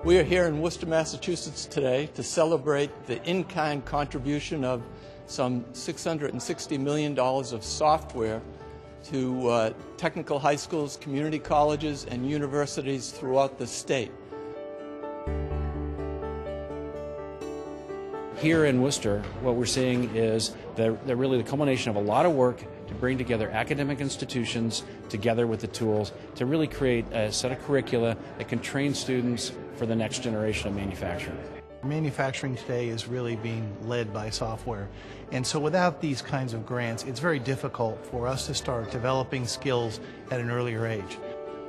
We are here in Worcester, Massachusetts today to celebrate the in-kind contribution of some $660 million of software to technical high schools, community colleges, and universities throughout the state. Here in Worcester, what we're seeing is really the culmination of a lot of work to bring together academic institutions together with the tools to really create a set of curricula that can train students for the next generation of manufacturing. Manufacturing today is really being led by software, and so without these kinds of grants, it's very difficult for us to start developing skills at an earlier age.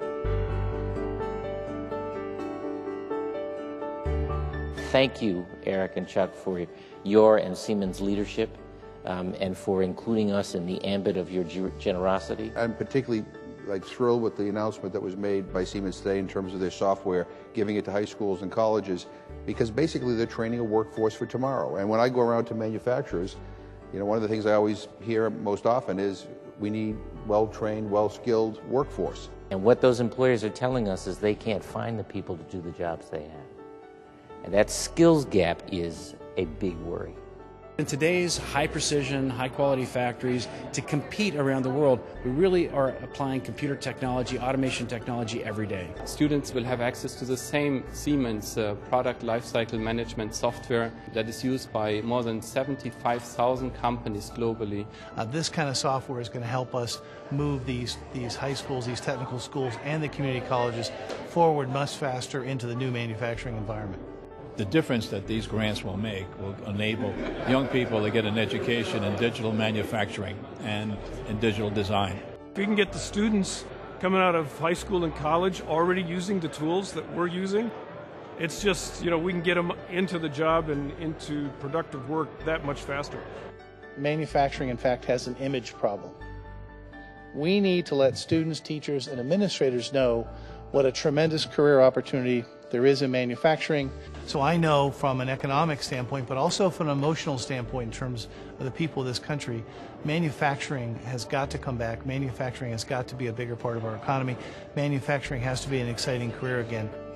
Thank you, Eric and Chuck, for your and Siemens' leadership and for including us in the ambit of your generosity. I'm particularly thrilled with the announcement that was made by Siemens today in terms of their software, giving it to high schools and colleges, because basically they're training a workforce for tomorrow. And when I go around to manufacturers, one of the things I always hear most often is we need well-trained, well-skilled workforce. And what those employers are telling us is they can't find the people to do the jobs they have. And that skills gap is a big worry. In today's high-precision, high-quality factories, to compete around the world, we really are applying computer technology, automation technology every day. Students will have access to the same Siemens product lifecycle management software that is used by more than 75,000 companies globally. This kind of software is going to help us move these high schools, these technical schools, and the community colleges forward much faster into the new manufacturing environment. The difference that these grants will make will enable young people to get an education in digital manufacturing and in digital design. If we can get the students coming out of high school and college already using the tools that we're using, it's just, we can get them into the job and into productive work that much faster. Manufacturing, in fact, has an image problem. We need to let students, teachers, and administrators know what a tremendous career opportunity there is in manufacturing. So I know from an economic standpoint, but also from an emotional standpoint in terms of the people of this country, manufacturing has got to come back. Manufacturing has got to be a bigger part of our economy. Manufacturing has to be an exciting career again.